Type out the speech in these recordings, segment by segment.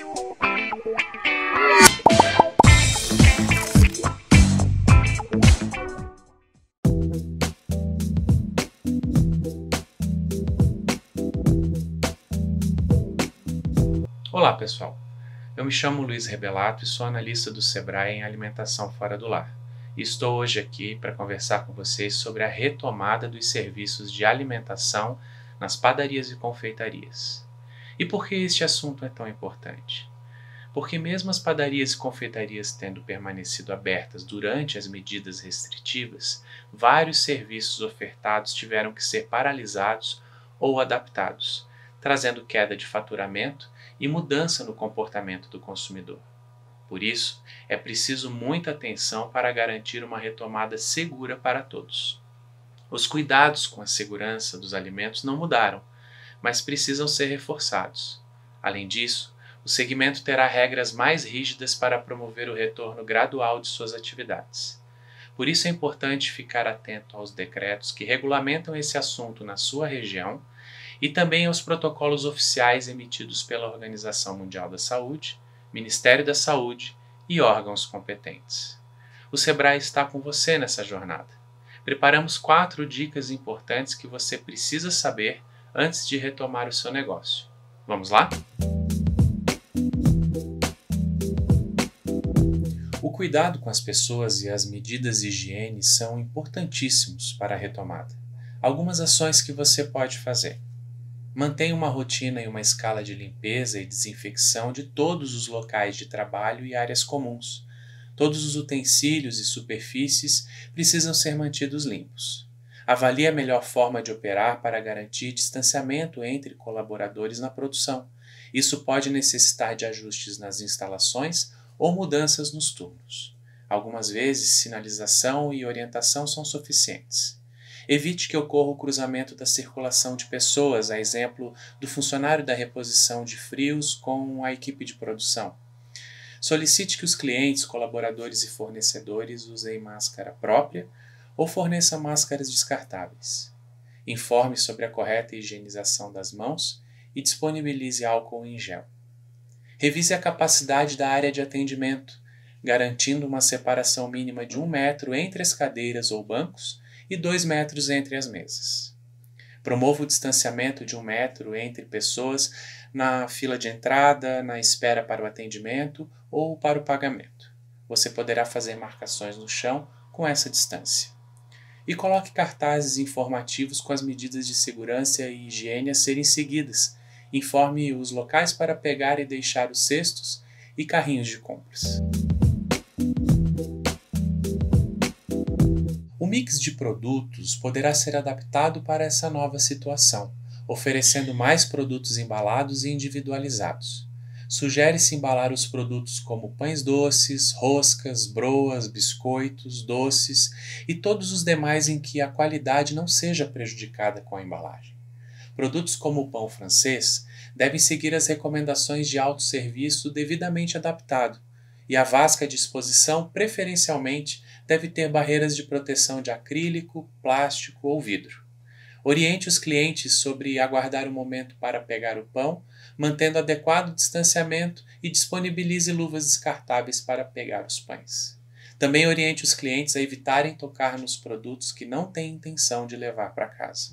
Olá pessoal, eu me chamo Luiz Rebelato e sou analista do Sebrae em alimentação fora do lar. E estou hoje aqui para conversar com vocês sobre a retomada dos serviços de alimentação nas padarias e confeitarias. E por que este assunto é tão importante? Porque mesmo as padarias e confeitarias tendo permanecido abertas durante as medidas restritivas, vários serviços ofertados tiveram que ser paralisados ou adaptados, trazendo queda de faturamento e mudança no comportamento do consumidor. Por isso, é preciso muita atenção para garantir uma retomada segura para todos. Os cuidados com a segurança dos alimentos não mudaram, mas precisam ser reforçados. Além disso, o segmento terá regras mais rígidas para promover o retorno gradual de suas atividades. Por isso é importante ficar atento aos decretos que regulamentam esse assunto na sua região e também aos protocolos oficiais emitidos pela Organização Mundial da Saúde, Ministério da Saúde e órgãos competentes. O Sebrae está com você nessa jornada. Preparamos 4 dicas importantes que você precisa saber antes de retomar o seu negócio. Vamos lá? O cuidado com as pessoas e as medidas de higiene são importantíssimos para a retomada. Algumas ações que você pode fazer. Mantenha uma rotina e uma escala de limpeza e desinfecção de todos os locais de trabalho e áreas comuns. Todos os utensílios e superfícies precisam ser mantidos limpos. Avalie a melhor forma de operar para garantir distanciamento entre colaboradores na produção. Isso pode necessitar de ajustes nas instalações ou mudanças nos turnos. Algumas vezes, sinalização e orientação são suficientes. Evite que ocorra o cruzamento da circulação de pessoas, a exemplo do funcionário da reposição de frios com a equipe de produção. Solicite que os clientes, colaboradores e fornecedores usem máscara própria ou forneçam máscaras descartáveis. Informe sobre a correta higienização das mãos e disponibilize álcool em gel. Revise a capacidade da área de atendimento, garantindo uma separação mínima de 1 metro entre as cadeiras ou bancos e 2 metros entre as mesas. Promova o distanciamento de 1 metro entre pessoas na fila de entrada, na espera para o atendimento ou para o pagamento. Você poderá fazer marcações no chão com essa distância. E coloque cartazes informativos com as medidas de segurança e higiene a serem seguidas. Informe os locais para pegar e deixar os cestos e carrinhos de compras. O mix de produtos poderá ser adaptado para essa nova situação, oferecendo mais produtos embalados e individualizados. Sugere-se embalar os produtos como pães doces, roscas, broas, biscoitos, doces e todos os demais em que a qualidade não seja prejudicada com a embalagem. Produtos como o pão francês devem seguir as recomendações de autosserviço devidamente adaptado, e a vasca de exposição, preferencialmente, deve ter barreiras de proteção de acrílico, plástico ou vidro. Oriente os clientes sobre aguardar o momento para pegar o pão, mantendo adequado distanciamento e disponibilize luvas descartáveis para pegar os pães. Também oriente os clientes a evitarem tocar nos produtos que não têm intenção de levar para casa.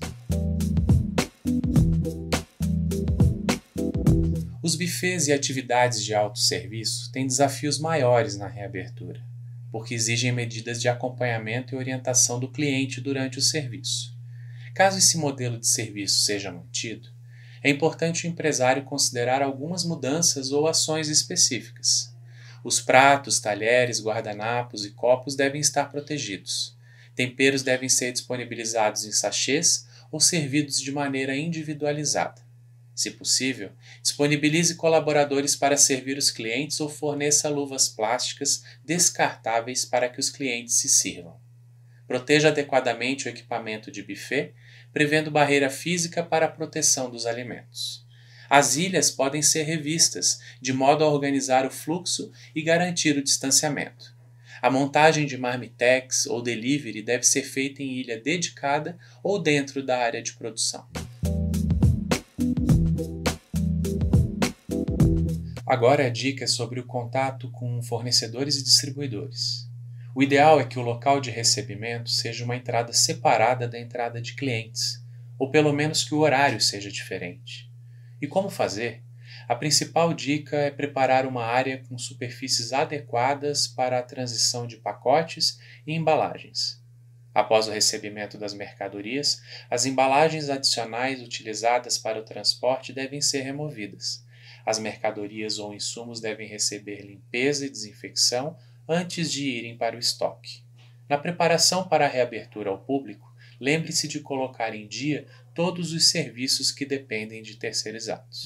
Os buffets e atividades de autosserviço têm desafios maiores na reabertura, porque exigem medidas de acompanhamento e orientação do cliente durante o serviço. Caso esse modelo de serviço seja mantido, é importante o empresário considerar algumas mudanças ou ações específicas. Os pratos, talheres, guardanapos e copos devem estar protegidos. Temperos devem ser disponibilizados em sachês ou servidos de maneira individualizada. Se possível, disponibilize colaboradores para servir os clientes ou forneça luvas plásticas descartáveis para que os clientes se sirvam. Proteja adequadamente o equipamento de buffet, prevendo barreira física para a proteção dos alimentos. As ilhas podem ser revistas, de modo a organizar o fluxo e garantir o distanciamento. A montagem de marmitex ou delivery deve ser feita em ilha dedicada ou dentro da área de produção. Agora a dica é sobre o contato com fornecedores e distribuidores. O ideal é que o local de recebimento seja uma entrada separada da entrada de clientes, ou pelo menos que o horário seja diferente. E como fazer? A principal dica é preparar uma área com superfícies adequadas para a transição de pacotes e embalagens. Após o recebimento das mercadorias, as embalagens adicionais utilizadas para o transporte devem ser removidas. As mercadorias ou insumos devem receber limpeza e desinfecção antes de irem para o estoque. Na preparação para a reabertura ao público, lembre-se de colocar em dia todos os serviços que dependem de terceirizados.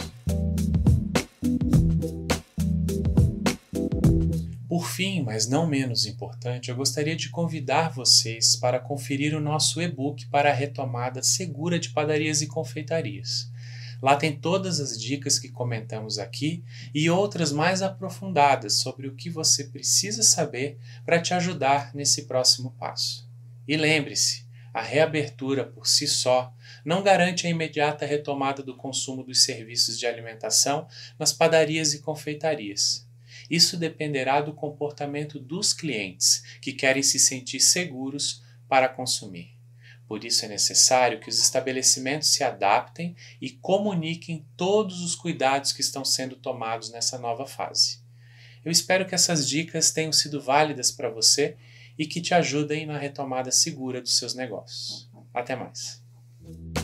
Por fim, mas não menos importante, eu gostaria de convidar vocês para conferir o nosso e-book para a retomada segura de padarias e confeitarias. Lá tem todas as dicas que comentamos aqui e outras mais aprofundadas sobre o que você precisa saber para te ajudar nesse próximo passo. E lembre-se, a reabertura por si só não garante a imediata retomada do consumo dos serviços de alimentação nas padarias e confeitarias. Isso dependerá do comportamento dos clientes, que querem se sentir seguros para consumir. Por isso é necessário que os estabelecimentos se adaptem e comuniquem todos os cuidados que estão sendo tomados nessa nova fase. Eu espero que essas dicas tenham sido válidas para você e que te ajudem na retomada segura dos seus negócios. Até mais!